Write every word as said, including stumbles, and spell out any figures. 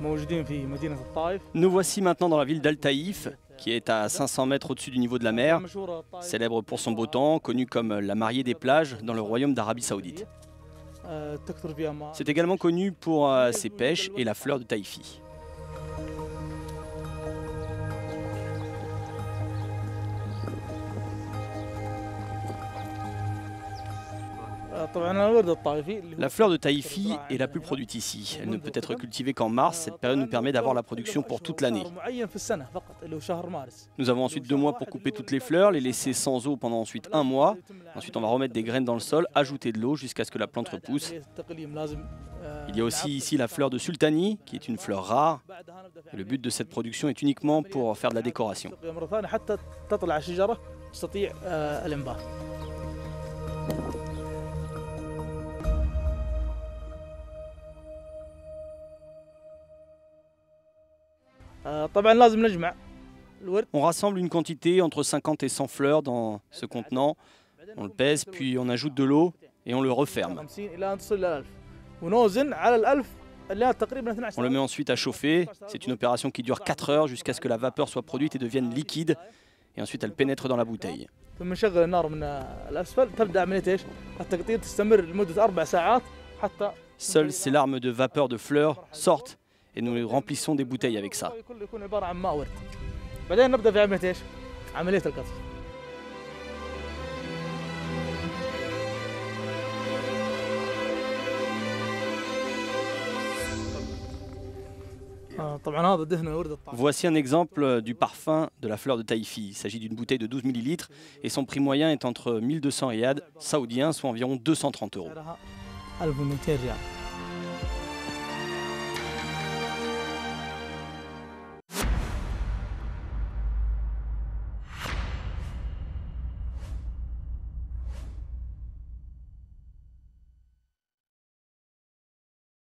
Nous voici maintenant dans la ville d'Al-Taïf, qui est à cinq cents mètres au-dessus du niveau de la mer, célèbre pour son beau temps, connue comme la mariée des plages dans le royaume d'Arabie Saoudite. C'est également connu pour euh, ses pêches et la fleur de Taïfi. La fleur de Taïfi est la plus produite ici. Elle ne peut être cultivée qu'en mars. Cette période nous permet d'avoir la production pour toute l'année. Nous avons ensuite deux mois pour couper toutes les fleurs, les laisser sans eau pendant ensuite un mois. Ensuite, on va remettre des graines dans le sol, ajouter de l'eau jusqu'à ce que la plante repousse. Il y a aussi ici la fleur de sultanie, qui est une fleur rare. Et le but de cette production est uniquement pour faire de la décoration. On rassemble une quantité entre cinquante et cent fleurs dans ce contenant, on le pèse, puis on ajoute de l'eau et on le referme. On le met ensuite à chauffer, c'est une opération qui dure quatre heures jusqu'à ce que la vapeur soit produite et devienne liquide, et ensuite elle pénètre dans la bouteille. Seules ces larmes de vapeur de fleurs sortent et nous remplissons des bouteilles avec ça. Voici un exemple du parfum de la fleur de Taïfi. Il s'agit d'une bouteille de douze millilitres et son prix moyen est entre mille deux cents riyad saoudiens, soit environ deux cent trente euros.